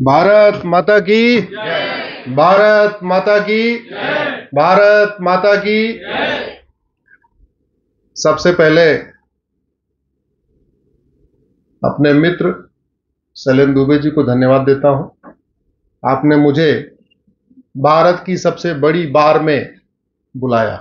भारत माता की, भारत माता की, भारत माता की। सबसे पहले अपने मित्र शैलेंद्र दुबे जी को धन्यवाद देता हूं। आपने मुझे भारत की सबसे बड़ी बार में बुलाया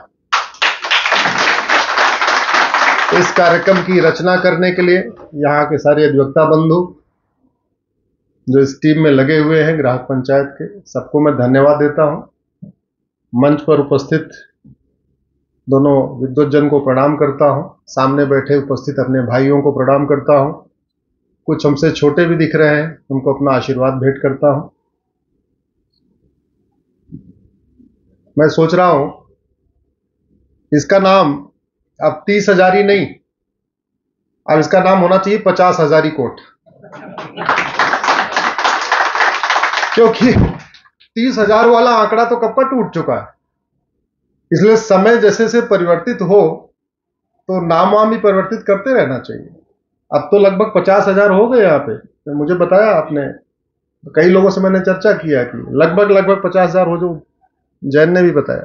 इस कार्यक्रम की रचना करने के लिए। यहाँ के सारे अधिवक्ता बंधु जो इस टीम में लगे हुए हैं ग्राहक पंचायत के, सबको मैं धन्यवाद देता हूं। मंच पर उपस्थित दोनों विद्वज्जन को प्रणाम करता हूं। सामने बैठे उपस्थित अपने भाइयों को प्रणाम करता हूं। कुछ हमसे छोटे भी दिख रहे हैं, उनको अपना आशीर्वाद भेंट करता हूं। मैं सोच रहा हूं इसका नाम अब 30 हजारी नहीं, अब इसका नाम होना चाहिए 50 हजारी कोट, क्योंकि 30 हजार वाला आंकड़ा तो कब का टूट चुका है। इसलिए समय जैसे से परिवर्तित हो तो नाम वाम भी परिवर्तित करते रहना चाहिए। अब तो लगभग 50 हजार हो गए। यहाँ पे तो मुझे बताया आपने, कई लोगों से मैंने चर्चा किया कि लगभग 50 हजार हो, जो जैन ने भी बताया।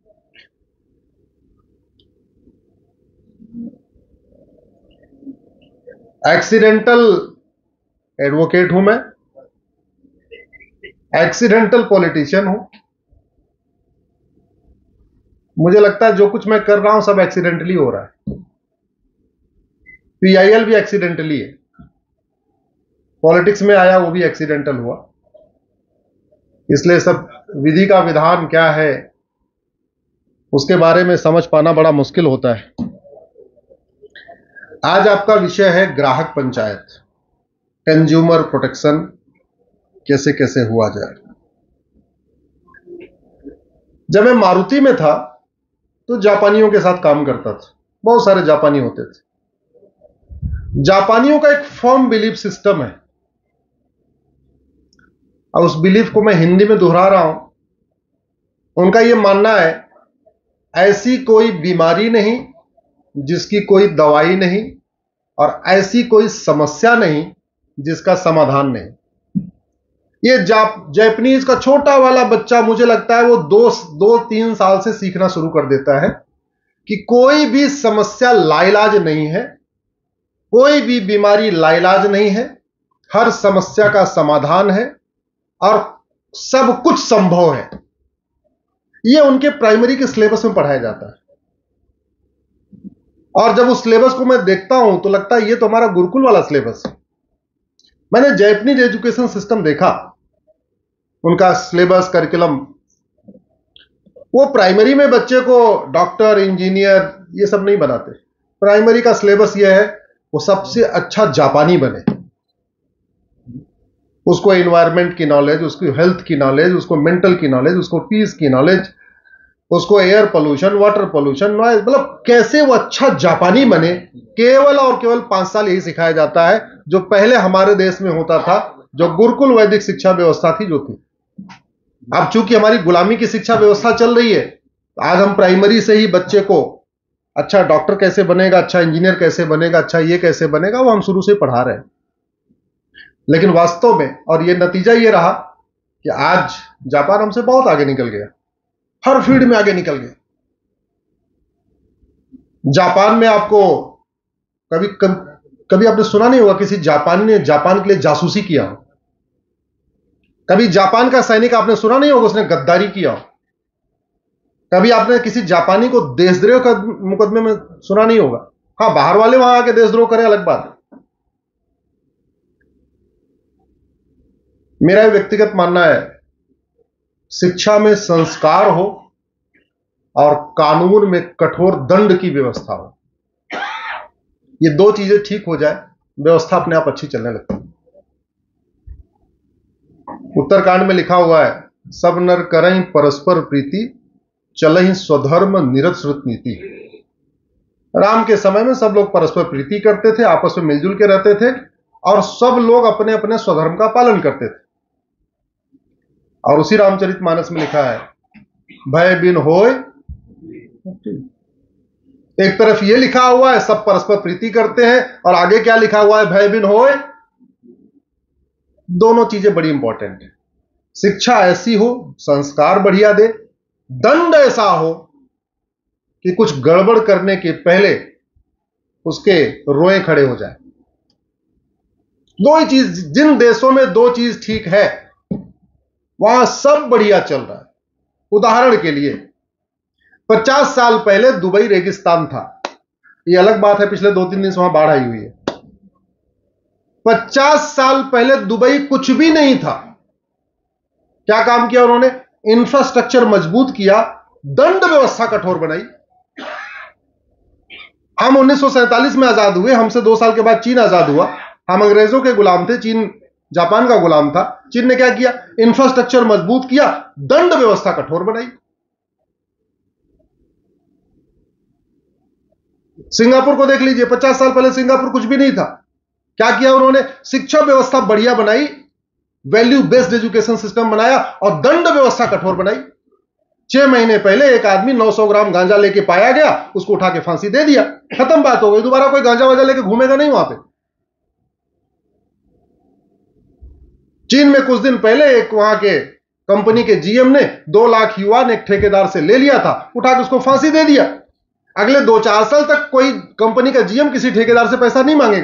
एक्सीडेंटल एडवोकेट हूं मैं, एक्सीडेंटल पॉलिटिशियन हूं। मुझे लगता है जो कुछ मैं कर रहा हूं सब एक्सीडेंटली हो रहा है। PIL भी एक्सीडेंटली है, पॉलिटिक्स में आया वो भी एक्सीडेंटल हुआ। इसलिए सब विधि का विधान क्या है उसके बारे में समझ पाना बड़ा मुश्किल होता है। आज आपका विषय है ग्राहक पंचायत, कंज्यूमर प्रोटेक्शन कैसे कैसे हुआ जाए। जब मैं मारुति में था तो जापानियों के साथ काम करता था। बहुत सारे जापानी होते थे। जापानियों का एक फर्म बिलीफ सिस्टम है, और उस बिलीफ को मैं हिंदी में दोहरा रहा हूं। उनका यह मानना है ऐसी कोई बीमारी नहीं जिसकी कोई दवाई नहीं, और ऐसी कोई समस्या नहीं जिसका समाधान नहीं। ये जापानीज का छोटा वाला बच्चा, मुझे लगता है वो 2-3 साल से सीखना शुरू कर देता है कि कोई भी समस्या लाइलाज नहीं है, कोई भी बीमारी लाइलाज नहीं है, हर समस्या का समाधान है और सब कुछ संभव है। यह उनके प्राइमरी के सिलेबस में पढ़ाया जाता है। और जब उस सिलेबस को मैं देखता हूं तो लगता है ये तो हमारा गुरुकुल वाला सिलेबस है। मैंने जापानीज एजुकेशन सिस्टम देखा, उनका सिलेबस करिकुलम। वो प्राइमरी में बच्चे को डॉक्टर इंजीनियर ये सब नहीं बनाते। प्राइमरी का सिलेबस ये है वो सबसे अच्छा जापानी बने। उसको एनवायरनमेंट की नॉलेज, उसकी हेल्थ की नॉलेज, उसको मेंटल की नॉलेज, उसको पीस की नॉलेज, उसको air pollution, water pollution, noise, मतलब कैसे वो अच्छा जापानी बने। केवल और केवल 5 साल यही सिखाया जाता है, जो पहले हमारे देश में होता था, जो गुरुकुल वैदिक शिक्षा व्यवस्था थी जो थी। अब चूंकि हमारी गुलामी की शिक्षा व्यवस्था चल रही है, आज हम प्राइमरी से ही बच्चे को अच्छा डॉक्टर कैसे बनेगा, अच्छा इंजीनियर कैसे बनेगा, अच्छा ये कैसे बनेगा, वो हम शुरू से पढ़ा रहे हैं। लेकिन वास्तव में और ये नतीजा ये रहा कि आज जापान हमसे बहुत आगे निकल गया, हर फील्ड में आगे निकल गया। जापान में आपको कभी आपने सुना नहीं होगा किसी जापानी ने जापान के लिए जासूसी किया हो। कभी जापान का सैनिक आपने सुना नहीं होगा उसने गद्दारी किया हो। कभी आपने किसी जापानी को देशद्रोह का मुकदमे में सुना नहीं होगा। हाँ, बाहर वाले वहां आके देशद्रोह करें अलग बात है। मेरा व्यक्तिगत मानना है शिक्षा में संस्कार हो और कानून में कठोर दंड की व्यवस्था हो। ये दो चीजें ठीक हो जाए, व्यवस्था अपने आप अच्छी चलने लगती है। उत्तरकांड में लिखा हुआ है, सब नर करई परस्पर प्रीति, चलहि स्वधर्म निरत नीति। राम के समय में सब लोग परस्पर प्रीति करते थे, आपस में मिलजुल के रहते थे, और सब लोग अपने अपने स्वधर्म का पालन करते थे। और उसी रामचरितमानस में लिखा है, भय बिन होय। एक तरफ ये लिखा हुआ है सब परस्पर प्रीति करते हैं, और आगे क्या लिखा हुआ है, भय बिन होय। दोनों चीजें बड़ी इंपॉर्टेंट है। शिक्षा ऐसी हो, संस्कार बढ़िया दे, दंड ऐसा हो कि कुछ गड़बड़ करने के पहले उसके रोए खड़े हो जाए। दो ही चीज, जिन देशों में दो चीज ठीक है वहां सब बढ़िया चल रहा है। उदाहरण के लिए 50 साल पहले दुबई रेगिस्तान था, यह अलग बात है, पिछले 2-3 दिन से वहां बाढ़ आई हुई है। 50 साल पहले दुबई कुछ भी नहीं था। क्या काम किया उन्होंने? इंफ्रास्ट्रक्चर मजबूत किया, दंड व्यवस्था कठोर बनाई। हम 1947 में आजाद हुए, हमसे 2 साल के बाद चीन आजाद हुआ। हम अंग्रेजों के गुलाम थे, चीन जापान का गुलाम था। चीन ने क्या किया? इंफ्रास्ट्रक्चर मजबूत किया, दंड व्यवस्था कठोर बनाई। सिंगापुर को देख लीजिए, 50 साल पहले सिंगापुर कुछ भी नहीं था। क्या किया उन्होंने? शिक्षा व्यवस्था बढ़िया बनाई, वैल्यू बेस्ड एजुकेशन सिस्टम बनाया और दंड व्यवस्था कठोर बनाई। 6 महीने पहले एक आदमी 900 ग्राम गांजा लेके पाया गया, उसको उठा के फांसी दे दिया, खत्म बात हो गई। दोबारा कोई गांजा वाजा लेके घूमेगा नहीं वहां पे। चीन में कुछ दिन पहले एक वहां के कंपनी के जीएम ने 2 लाख युआन एक ठेकेदार से ले लिया था, उठा के उसको फांसी दे दिया। अगले 2-4 साल तक कोई कंपनी का जीएम किसी ठेकेदार से पैसा नहीं मांगेगा।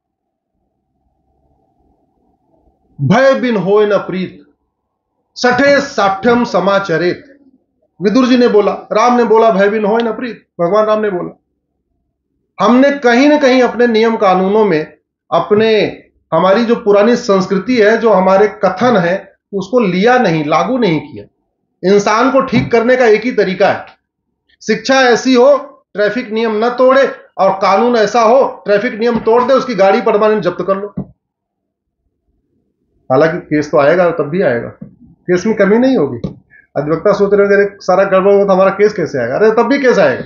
भय बिन होय न प्रीत, सठे साठ्यम समाचरित। विदुर जी ने बोला, राम ने बोला, भय बिन होय न प्रीत, भगवान राम ने बोला। हमने कहीं ना कहीं अपने नियम कानूनों में, हमारी जो पुरानी संस्कृति है, जो हमारे कथन है, उसको लिया नहीं, लागू नहीं किया। इंसान को ठीक करने का एक ही तरीका है, शिक्षा ऐसी हो ट्रैफिक नियम न तोड़े, और कानून ऐसा हो ट्रैफिक नियम तोड़ दे, उसकी गाड़ी परमानेंट जब्त कर लो। हालांकि केस तो आएगा, तब भी आएगा, केस में कमी नहीं होगी। अधिवक्ता सोच रहे हैं सारा गड़बड़ हो तो हमारा केस कैसे आएगा? अरे तब भी केस आएगा।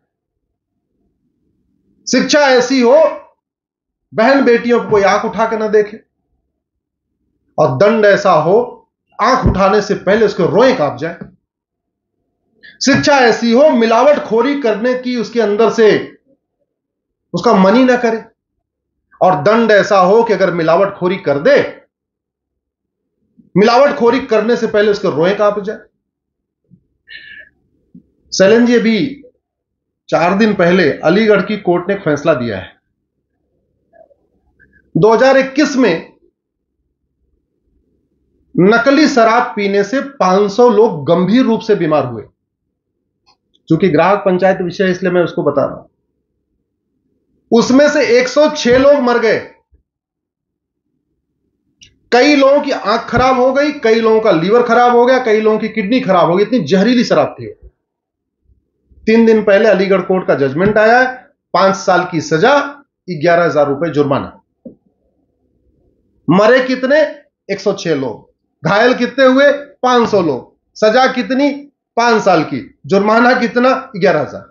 शिक्षा ऐसी हो बहन बेटियों को कोई आंख उठा के ना देखे, और दंड ऐसा हो आंख उठाने से पहले उसके रोए कांप जाए। शिक्षा ऐसी हो मिलावटखोरी करने की उसके अंदर से उसका मन ही ना करे, और दंड ऐसा हो कि अगर मिलावटखोरी कर दे, मिलावटखोरी करने से पहले उसके रोए कांप जाए। शैलेंद्र जी, अभी 4 दिन पहले अलीगढ़ की कोर्ट ने एक फैसला दिया है। 2021 में नकली शराब पीने से 500 लोग गंभीर रूप से बीमार हुए। चूंकि ग्राहक पंचायत विषय है इसलिए मैं उसको बता रहा हूं। उसमें से 106 लोग मर गए। कई लोगों की आंख खराब हो गई, कई लोगों का लीवर खराब हो गया, कई लोगों की किडनी खराब हो गई, इतनी जहरीली शराब थी। 3 दिन पहले अलीगढ़ कोर्ट का जजमेंट आया है, 5 साल की सजा, 11,000 रुपए जुर्माना। मरे कितने? 106 लोग। घायल कितने हुए? 500 लोग। सजा कितनी? 5 साल की। जुर्माना कितना? 11,000।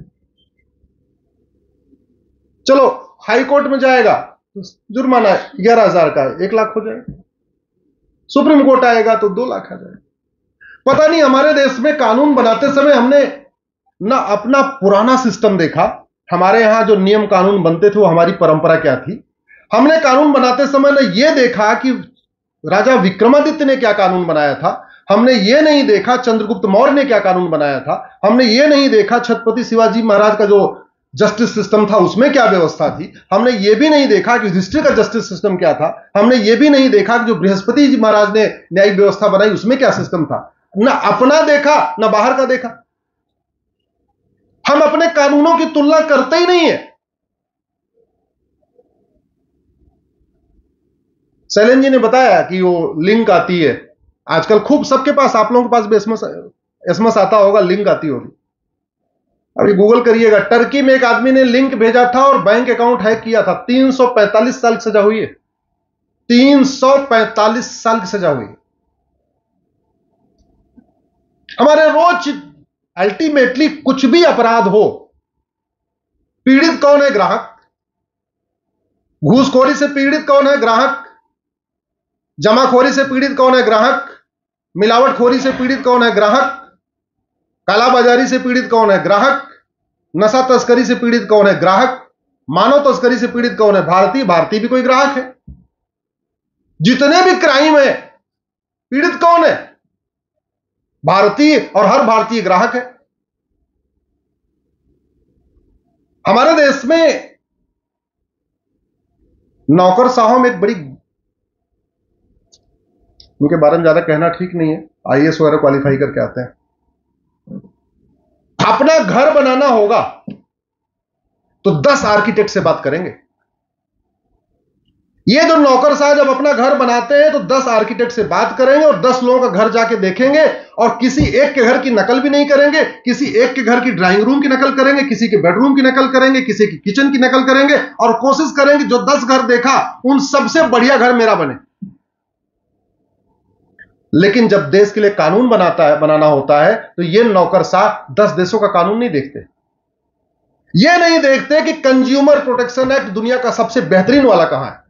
चलो हाई कोर्ट में जाएगा, जुर्माना 11,000 का 1 लाख हो जाएगा। सुप्रीम कोर्ट आएगा तो 2 लाख आ जाएगा। पता नहीं हमारे देश में कानून बनाते समय हमने ना अपना पुराना सिस्टम देखा, हमारे यहां जो नियम कानून बनते थे वो हमारी परंपरा क्या थी। हमने कानून बनाते समय ना यह देखा कि राजा विक्रमादित्य ने क्या कानून बनाया था, हमने ये नहीं देखा चंद्रगुप्त मौर्य ने क्या कानून बनाया था, हमने ये नहीं देखा छत्रपति शिवाजी महाराज का जो जस्टिस सिस्टम था उसमें क्या व्यवस्था थी, हमने ये भी नहीं देखा कि युधिष्ठिर का जस्टिस सिस्टम क्या था, हमने ये भी नहीं देखा कि जो बृहस्पति जी महाराज ने न्यायिक व्यवस्था बनाई उसमें क्या सिस्टम था। ना अपना देखा ना बाहर का देखा। हम अपने कानूनों की तुलना करते ही नहीं है। शैलेंद्र जी ने बताया कि वो लिंक आती है आजकल खूब सबके पास, आप लोगों के पास भी एसएमएस आता होगा, लिंक आती होगी। अभी गूगल करिएगा, टर्की में एक आदमी ने लिंक भेजा था और बैंक अकाउंट हैक किया था। 345 साल की सजा हुई है। 345 साल की सजा हुई। हमारे रोज अल्टीमेटली कुछ भी अपराध हो, पीड़ित कौन है? ग्राहक। घूसखोरी से पीड़ित कौन है? ग्राहक। जमाखोरी से पीड़ित कौन है? ग्राहक। मिलावटखोरी से पीड़ित कौन है? ग्राहक। कालाबाजारी से पीड़ित कौन है? ग्राहक। नशा तस्करी से पीड़ित कौन है? ग्राहक। मानव तस्करी से पीड़ित कौन है? भारतीय। भारतीय भी कोई ग्राहक है। जितने भी क्राइम है, पीड़ित कौन है? भारतीय, और हर भारतीय ग्राहक है। हमारे देश में नौकरशाहों में एक बड़ी, उनके बारे में ज्यादा कहना ठीक नहीं है, आईएएस वगैरह क्वालिफाई करके आते हैं। अपना घर बनाना होगा तो 10 आर्किटेक्ट से बात करेंगे। ये जो नौकरशाह जब अपना घर बनाते हैं तो 10 आर्किटेक्ट से बात करेंगे और 10 लोगों का घर जाके देखेंगे और किसी एक के घर की नकल भी नहीं करेंगे। किसी एक के घर की ड्राइंग रूम की नकल करेंगे, किसी के बेडरूम की नकल करेंगे, किसी की किचन की नकल करेंगे और कोशिश करेंगे जो 10 घर देखा उन सबसे बढ़िया घर मेरा बने। लेकिन जब देश के लिए कानून बनाना होता है तो ये नौकरशाह 10 देशों का कानून नहीं देखते। ये नहीं देखते कि कंज्यूमर प्रोटेक्शन एक्ट दुनिया का सबसे बेहतरीन वाला कहां है।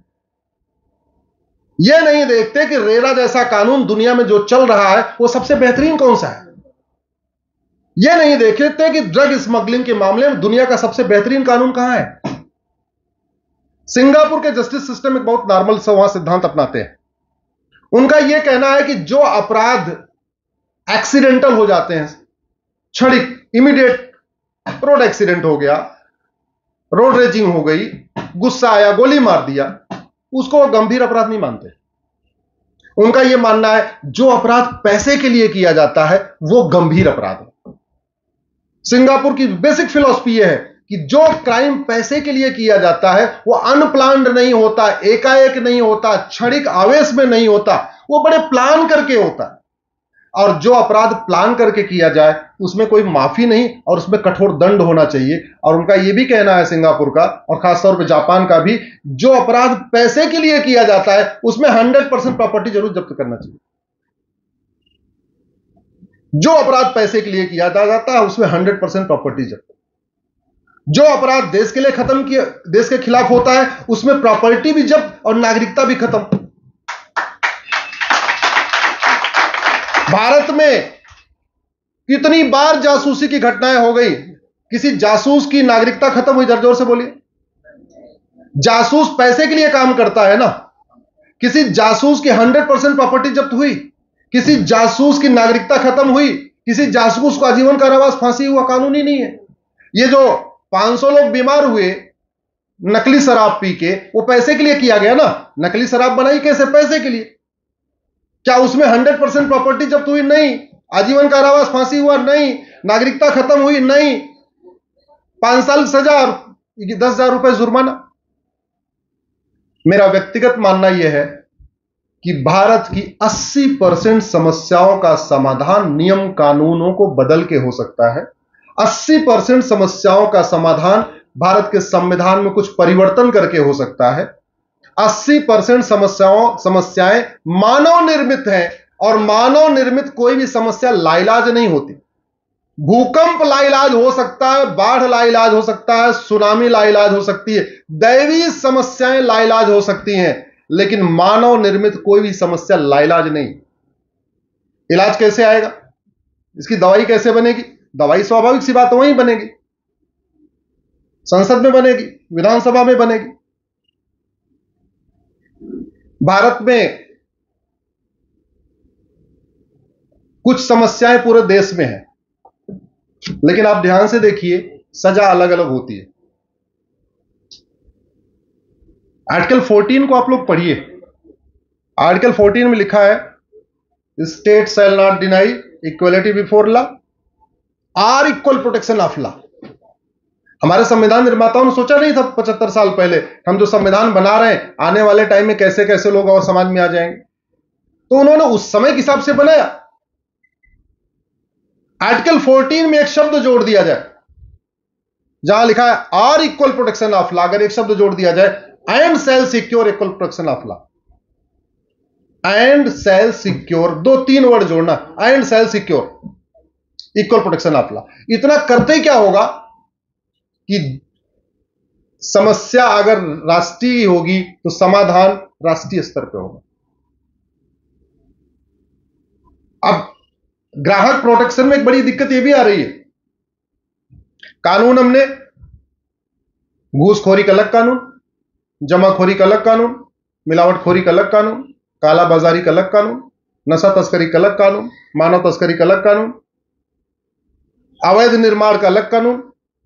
ये नहीं देखते कि रेरा जैसा कानून दुनिया में जो चल रहा है वो सबसे बेहतरीन कौन सा है। ये नहीं देखते कि ड्रग स्मगलिंग के मामले में दुनिया का सबसे बेहतरीन कानून कहां है। सिंगापुर के जस्टिस सिस्टम एक बहुत नॉर्मल सा सिद्धांत अपनाते हैं। उनका यह कहना है कि जो अपराध एक्सीडेंटल हो जाते हैं, क्षणिक, इमीडिएट, रोड एक्सीडेंट हो गया, रोड रेजिंग हो गई, गुस्सा आया, गोली मार दिया, उसको वो गंभीर अपराध नहीं मानते। उनका यह मानना है जो अपराध पैसे के लिए किया जाता है वो गंभीर अपराध है। सिंगापुर की बेसिक फिलॉसफी यह है कि जो क्राइम पैसे के लिए किया जाता है वो अनप्लान्ड नहीं होता, एकाएक नहीं होता, क्षणिक आवेश में नहीं होता, वो बड़े प्लान करके होता है। और जो अपराध प्लान करके किया जाए उसमें कोई माफी नहीं और उसमें कठोर दंड होना चाहिए। और उनका यह भी कहना है सिंगापुर का और खासतौर पर जापान का भी, जो अपराध पैसे के लिए किया जाता है उसमें 100% प्रॉपर्टी जरूर जब्त करना चाहिए। जो अपराध पैसे के लिए किया जाता है उसमें 100% प्रॉपर्टी जब्त। जो अपराध देश के लिए खत्म किया, देश के खिलाफ होता है उसमें प्रॉपर्टी भी जब्त और नागरिकता भी खत्म। भारत में कितनी बार जासूसी की घटनाएं हो गई, किसी जासूस की नागरिकता खत्म हुई? जरा जोर से बोलिए। जासूस पैसे के लिए काम करता है ना। किसी जासूस की 100% प्रॉपर्टी जब्त हुई, किसी जासूस की नागरिकता खत्म हुई, किसी जासूस को आजीवन कारावास, फांसी हुआ? कानूनी नहीं है। ये जो 500 लोग बीमार हुए नकली शराब पी के, वो पैसे के लिए किया गया ना। नकली शराब बनाई कैसे? पैसे के लिए। क्या उसमें 100% प्रॉपर्टी जब्त हुई? नहीं। आजीवन कारावास, फांसी हुआ? नहीं। नागरिकता खत्म हुई? नहीं। 5 साल सजा और 10,000 रुपए जुर्माना। मेरा व्यक्तिगत मानना यह है कि भारत की 80% समस्याओं का समाधान नियम कानूनों को बदल के हो सकता है। 80% समस्याओं का समाधान भारत के संविधान में कुछ परिवर्तन करके हो सकता है। 80% समस्याएं मानव निर्मित हैं और मानव निर्मित कोई भी समस्या लाइलाज नहीं होती। भूकंप लाइलाज हो सकता है, बाढ़ लाइलाज हो सकता है, सुनामी लाइलाज हो सकती है, दैवीय समस्याएं लाइलाज हो सकती हैं, लेकिन मानव निर्मित कोई भी समस्या लाइलाज नहीं। इलाज कैसे आएगा? इसकी दवाई कैसे बनेगी? दवाई स्वाभाविक सी बात वहीं बनेगी, संसद में बनेगी, विधानसभा में बनेगी। भारत में कुछ समस्याएं पूरे देश में हैं, लेकिन आप ध्यान से देखिए सजा अलग अलग होती है। आर्टिकल 14 को आप लोग पढ़िए। आर्टिकल 14 में लिखा है, state shall not deny equality before law और इक्वल प्रोटेक्शन ऑफ लॉ। हमारे संविधान निर्माताओं ने सोचा नहीं था 75 साल पहले हम जो संविधान बना रहे हैं आने वाले टाइम में कैसे कैसे लोग और समाज में आ जाएंगे, तो उन्होंने उस समय के हिसाब से बनाया। आर्टिकल 14 में एक शब्द जोड़ दिया जाए, जहां लिखा है और इक्वल प्रोटेक्शन ऑफ लॉ, अगर एक शब्द जोड़ दिया जाए and shall secure equal protection of law, and shall secure, 2-3 word जोड़ना, and shall secure equal protection of law. इतना करते क्या होगा कि समस्या अगर राष्ट्रीय होगी तो समाधान राष्ट्रीय स्तर पर होगा। अब ग्राहक प्रोटेक्शन में एक बड़ी दिक्कत यह भी आ रही है, कानून हमने घूसखोरी का अलग कानून, जमाखोरी का अलग कानून, मिलावटखोरी का अलग कानून, काला बाजारी का अलग कानून, नशा तस्करी का अलग कानून, मानव तस्करी का अलग कानून, अवैध निर्माण का अलग कानून।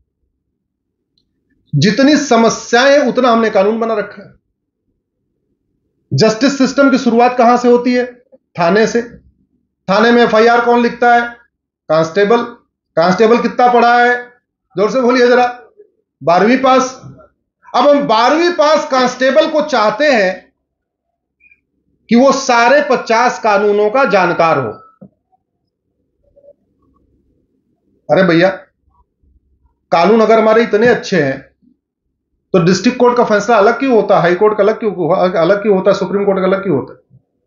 जितनी समस्याएं उतना हमने कानून बना रखा है। जस्टिस सिस्टम की शुरुआत कहां से होती है? थाने से। थाने में एफआईआर कौन लिखता है? कांस्टेबल। कांस्टेबल कितना पढ़ा है? जोर से बोलिए जरा। 12वीं पास। अब हम 12वीं पास कांस्टेबल को चाहते हैं कि वो सारे 50 कानूनों का जानकार हो। अरे भैया, कानून अगर हमारे इतने अच्छे हैं तो डिस्ट्रिक्ट कोर्ट का फैसला अलग क्यों होता है? हाई कोर्ट का अलग क्यों होता है? सुप्रीम कोर्ट का अलग क्यों होता है?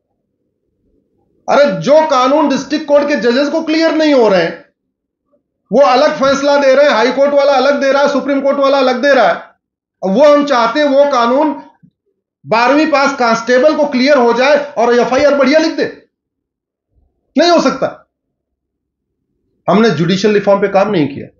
अरे जो कानून डिस्ट्रिक्ट कोर्ट के जजेस को क्लियर नहीं हो रहे हैं, वो अलग फैसला दे रहे हैं, हाई कोर्ट वाला अलग दे रहा है, सुप्रीम कोर्ट वाला अलग दे रहा है। वो हम चाहते हैं वो कानून 12वीं पास कांस्टेबल को क्लियर हो जाए और एफआईआर बढ़िया लिख दे। नहीं हो सकता। हमने जुडिशियल रिफॉर्म पे काम नहीं किया।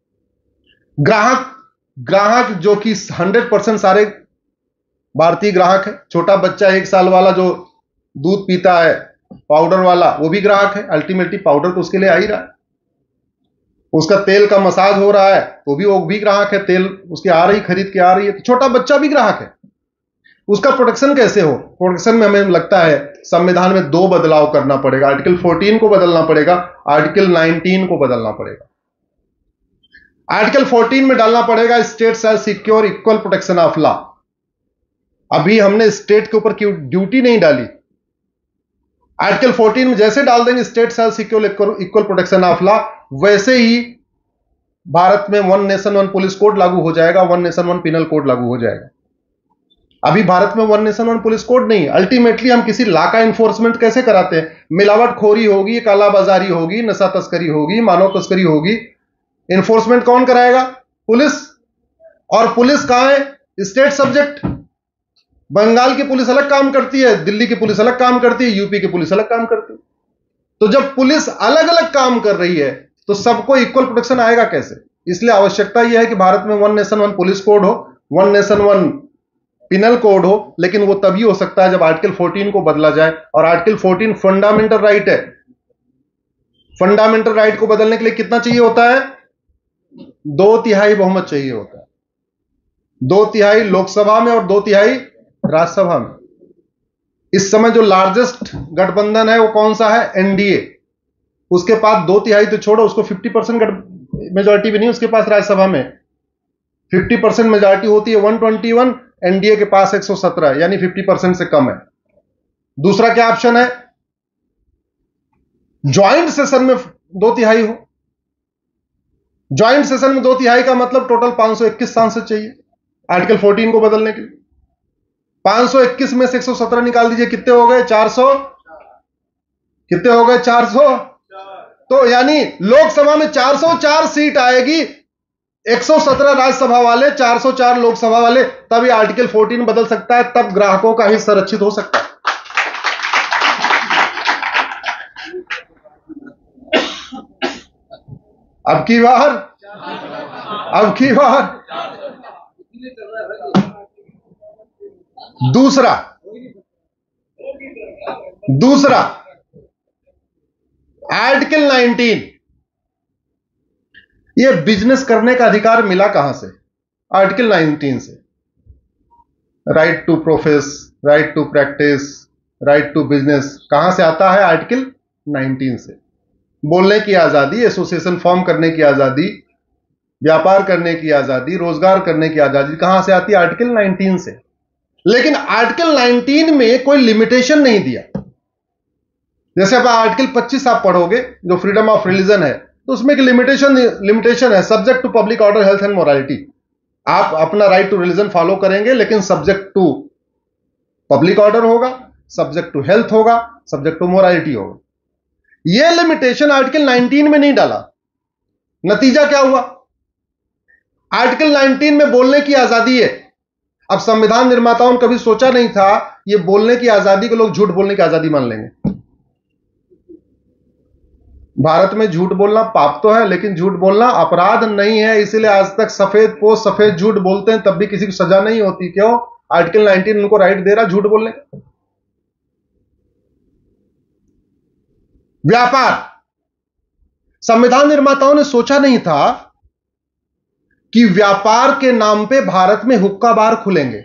ग्राहक जो कि 100% सारे भारतीय ग्राहक है। छोटा बच्चा 1 साल वाला जो दूध पीता है पाउडर वाला, वो भी ग्राहक है। अल्टीमेटली पाउडर तो उसके लिए आ ही रहा है। उसका तेल का मसाज हो रहा है तो भी वो भी ग्राहक है। तेल उसकी आ रही, खरीद के आ रही है, तो छोटा बच्चा भी ग्राहक है। उसका प्रोटेक्शन कैसे हो? प्रोटेक्शन में हमें लगता है संविधान में 2 बदलाव करना पड़ेगा। आर्टिकल 14 को बदलना पड़ेगा, आर्टिकल 19 को बदलना पड़ेगा। आर्टिकल 14 में डालना पड़ेगा state shall secure equal protection of law. अभी हमने स्टेट के ऊपर ड्यूटी नहीं डाली। आर्टिकल 14 में जैसे डाल देंगे state shall secure equal protection of law, वैसे ही भारत में 1 नेशन 1 पुलिस कोड लागू हो जाएगा, 1 नेशन 1 पिनल कोड लागू हो जाएगा। अभी भारत में 1 नेशन 1 पुलिस कोड नहीं। अल्टीमेटली हम किसी लॉ का इन्फोर्समेंट कैसे कराते हैं? मिलावटखोरी होगी, कालाबाजारी होगी, नशा तस्करी होगी, मानव तस्करी होगी, इन्फोर्समेंट कौन कराएगा? पुलिस। और पुलिस कहां है? State subject. बंगाल की पुलिस अलग काम करती है, दिल्ली की पुलिस अलग काम करती है, यूपी की पुलिस अलग काम करती है। तो जब पुलिस अलग अलग काम कर रही है तो सबको इक्वल प्रोटेक्शन आएगा कैसे? इसलिए आवश्यकता यह है कि भारत में 1 नेशन 1 पुलिस कोड हो, 1 नेशन 1 पिनल कोड हो। लेकिन वो तभी हो सकता है जब आर्टिकल 14 को बदला जाए। और आर्टिकल 14 फंडामेंटल राइट है। फंडामेंटल राइट को बदलने के लिए कितना चाहिए होता है? 2/3 बहुमत चाहिए होता है। 2/3 लोकसभा में और 2/3 राज्यसभा में। इस समय जो लार्जेस्ट गठबंधन है वो कौन सा है? एनडीए। उसके पास 2/3 तो छोड़ो, उसको 50% मेजॉरिटी भी नहीं उसके पास राज्यसभा में। 50% मेजॉरिटी होती है 121, एनडीए के पास 117, यानी 50% से कम है। दूसरा क्या ऑप्शन है? ज्वाइंट सेशन में 2/3 हो। ज्वाइंट सेशन में 2/3 का मतलब टोटल 521 सांसद चाहिए आर्टिकल 14 को बदलने के लिए। 521 में से 117 निकाल दीजिए, कितने हो गए? 400। कितने हो गए? 400। तो यानी लोकसभा में 404 सीट आएगी, 117 राज्यसभा वाले, 404 लोकसभा वाले, तब ये आर्टिकल 14 बदल सकता है, तब ग्राहकों का हित संरक्षित हो सकता है। अब की बार दूसरा आर्टिकल 19, ये बिजनेस करने का अधिकार मिला कहां से? आर्टिकल 19 से। Right to profess, right to practice, right to business कहां से आता है? आर्टिकल 19 से। बोलने की आजादी, एसोसिएशन फॉर्म करने की आजादी, व्यापार करने की आजादी, रोजगार करने की आजादी कहां से आती है? आर्टिकल 19 से। लेकिन आर्टिकल 19 में कोई लिमिटेशन नहीं दिया। जैसे अब आर्टिकल 25 आप पढ़ोगे जो फ्रीडम ऑफ रिलीजन है, तो उसमें एक लिमिटेशन है, subject to public order, health and morality. आप अपना राइट टू रिलीजन फॉलो करेंगे, लेकिन सब्जेक्ट टू पब्लिक ऑर्डर होगा, सब्जेक्ट टू हेल्थ होगा, सब्जेक्ट टू मोरालिटी होगा। यह लिमिटेशन आर्टिकल 19 में नहीं डाला। नतीजा क्या हुआ? आर्टिकल 19 में बोलने की आजादी है। अब संविधान निर्माताओं ने कभी सोचा नहीं था ये बोलने की आजादी को लोग झूठ बोलने की आजादी मान लेंगे। भारत में झूठ बोलना पाप तो है, लेकिन झूठ बोलना अपराध नहीं है। इसीलिए आज तक सफेद पोस्ट सफेद झूठ बोलते हैं, तब भी किसी को सजा नहीं होती। क्यों? आर्टिकल 19 उनको राइट दे रहा झूठ बोलने का। व्यापार, संविधान निर्माताओं ने सोचा नहीं था कि व्यापार के नाम पे भारत में हुक्का बार खुलेंगे,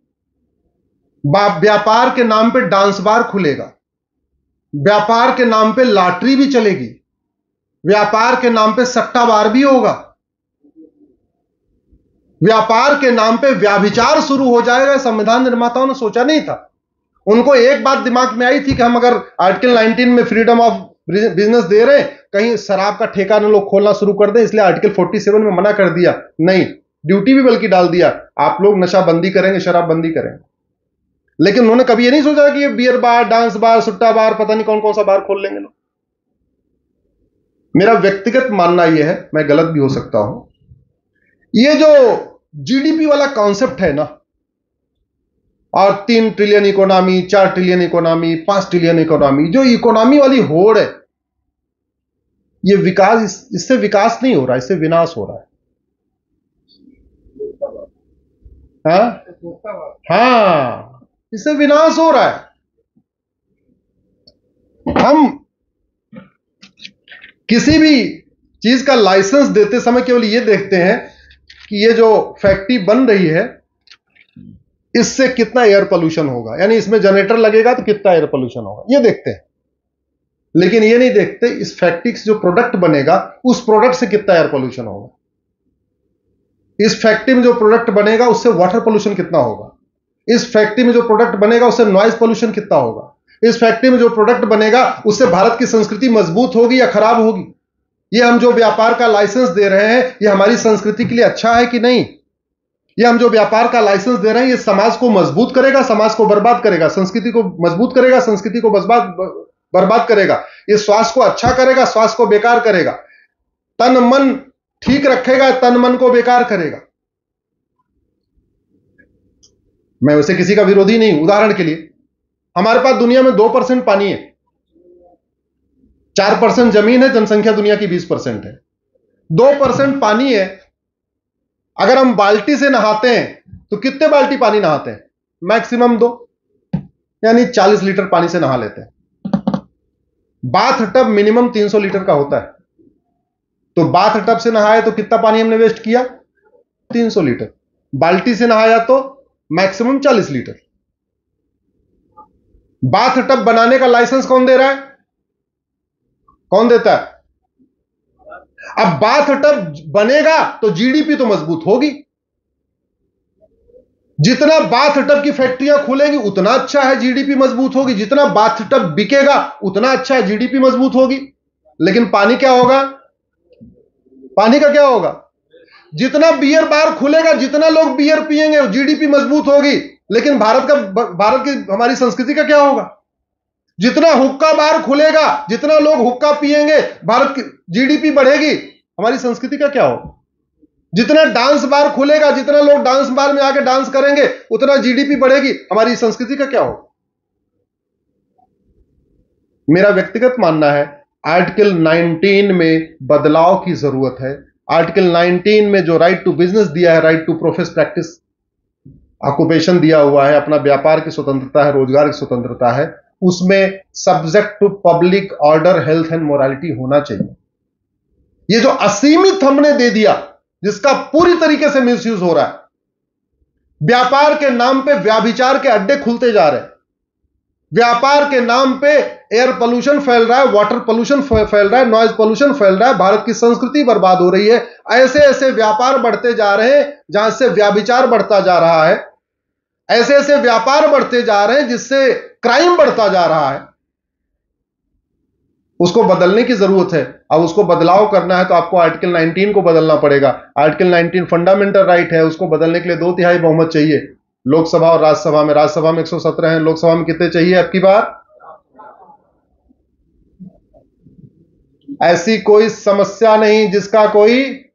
व्यापार के नाम पे डांस बार खुलेगा, व्यापार के नाम पे लॉटरी भी चलेगी, व्यापार के नाम पे सट्टा बार भी होगा, व्यापार के नाम पे व्याभिचार शुरू हो जाएगा। संविधान निर्माताओं ने सोचा नहीं था। उनको एक बात दिमाग में आई थी कि हम अगर आर्टिकल 19 में फ्रीडम ऑफ बिजनेस दे रहे हैं, कहीं शराब का ठेका न लोग खोलना शुरू कर दें, इसलिए आर्टिकल 47 में मना कर दिया। नहीं, ड्यूटी भी बल्कि डाल दिया, आप लोग नशा बंदी करेंगे, शराब बंदी करेंगे। लेकिन उन्होंने कभी ये नहीं सोचा कि ये बियर बार, डांस बार, सुट्टा बार, पता नहीं कौन कौन सा बार खोल लेंगे लोग। मेरा व्यक्तिगत मानना यह है, मैं गलत भी हो सकता हूं, ये जो जीडीपी वाला कॉन्सेप्ट है ना, और 3 trillion economy, 4 trillion economy, 5 trillion economy, जो इकोनॉमी वाली होड़ है, ये विकास, इससे विकास नहीं हो रहा, इससे विनाश हो रहा है। हाँ, इससे विनाश हो रहा है। हम किसी भी चीज का लाइसेंस देते समय केवल ये देखते हैं कि ये जो फैक्ट्री बन रही है, इससे कितना एयर पोल्यूशन होगा, यानी इसमें जनरेटर लगेगा तो कितना एयर पोल्यूशन होगा, ये देखते हैं। लेकिन ये नहीं देखते इस फैक्ट्री से जो प्रोडक्ट बनेगा, उस प्रोडक्ट से कितना एयर पोल्यूशन होगा, इस फैक्ट्री में जो प्रोडक्ट बनेगा उससे वाटर पोल्यूशन कितना होगा, इस फैक्ट्री में जो प्रोडक्ट बनेगा उससे नॉइज पोल्यूशन कितना होगा, इस फैक्ट्री में जो प्रोडक्ट बनेगा उससे भारत की संस्कृति मजबूत होगी या खराब होगी। ये हम जो व्यापार का लाइसेंस दे रहे हैं, ये हमारी संस्कृति के लिए अच्छा है कि नहीं? ये हम जो व्यापार का लाइसेंस दे रहे हैं, ये समाज को मजबूत करेगा, समाज को बर्बाद करेगा, संस्कृति को मजबूत करेगा, संस्कृति को बर्बाद करेगा। ये स्वास्थ्य को अच्छा करेगा, स्वास्थ्य को बेकार करेगा। तन मन ठीक रखेगा, तन मन को बेकार करेगा। मैं वैसे किसी का विरोधी नहीं हूं। उदाहरण के लिए, हमारे पास दुनिया में 2% पानी है, 4% जमीन है, जनसंख्या दुनिया की 20% है। 2% पानी है, अगर हम बाल्टी से नहाते हैं तो कितने बाल्टी पानी नहाते हैं? मैक्सिमम 2, यानी 40 लीटर पानी से नहा लेते हैं। बाथ टब मिनिमम 300 लीटर का होता है, तो बाथ टब से नहाए तो कितना पानी हमने वेस्ट किया? 300 लीटर। बाल्टी से नहाया तो मैक्सिमम 40 लीटर। बाथ टब बनाने का लाइसेंस कौन दे रहा है? कौन देता है? अब बाथ टब बनेगा तो जीडीपी तो मजबूत होगी। जितना बाथ टब की फैक्ट्रियां खुलेंगी उतना अच्छा है, जीडीपी मजबूत होगी। जितना बाथ टब बिकेगा उतना अच्छा है, जीडीपी मजबूत होगी। लेकिन पानी क्या होगा? पानी का क्या होगा? जितना बियर बार खुलेगा, जितना लोग बियर पिएंगे, जीडीपी मजबूत होगी। लेकिन भारत की हमारी संस्कृति का क्या होगा? जितना हुक्का बार खुलेगा, जितना लोग हुक्का पिएंगे, भारत की जीडीपी बढ़ेगी, हमारी संस्कृति का क्या होगा? जितना डांस बार खुलेगा, जितना लोग डांस बार में आके डांस करेंगे, उतना जीडीपी बढ़ेगी, हमारी संस्कृति का क्या होगा? मेरा व्यक्तिगत मानना है आर्टिकल 19 में बदलाव की जरूरत है। आर्टिकल 19 में जो राइट टू बिजनेस दिया है, right to profess practice occupation दिया हुआ है, अपना व्यापार की स्वतंत्रता है, रोजगार की स्वतंत्रता है, उसमें subject to public order, health and morality होना चाहिए। ये जो असीमित हमने दे दिया, जिसका पूरी तरीके से मिसयूज हो रहा है, व्यापार के नाम पे व्याभिचार के अड्डे खुलते जा रहे हैं, व्यापार के नाम पे एयर पोल्यूशन फैल रहा है, वाटर पोल्यूशन फैल रहा है, नॉइज पोल्यूशन फैल रहा है, भारत की संस्कृति बर्बाद हो रही है। ऐसे ऐसे व्यापार बढ़ते जा रहे हैं जहां से व्याभिचार बढ़ता जा रहा है, ऐसे ऐसे व्यापार बढ़ते जा रहे हैं जिससे क्राइम बढ़ता जा रहा है। उसको बदलने की जरूरत है। अब उसको बदलाव करना है तो आपको आर्टिकल 19 को बदलना पड़ेगा। आर्टिकल 19 फंडामेंटल राइट है, उसको बदलने के लिए 2/3 बहुमत चाहिए लोकसभा और राज्यसभा में। राज्यसभा में 117 है, लोकसभा में कितने चाहिए अब की बार? ऐसी कोई समस्या नहीं जिसका कोई,